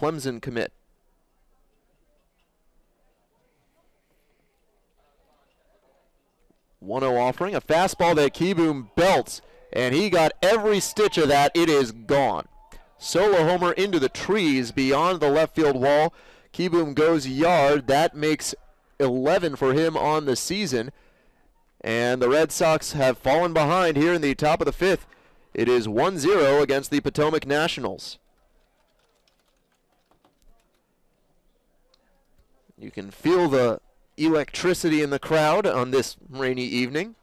Clemson commit. .10 offering, a fastball that Kieboom belts, and he got every stitch of that. It is gone. Solo homer into the trees beyond the left field wall. Kieboom goes yard. That makes 11 for him on the season. And the Red Sox have fallen behind here in the top of the fifth. It is 1-0 against the Potomac Nationals. You can feel the electricity in the crowd on this rainy evening.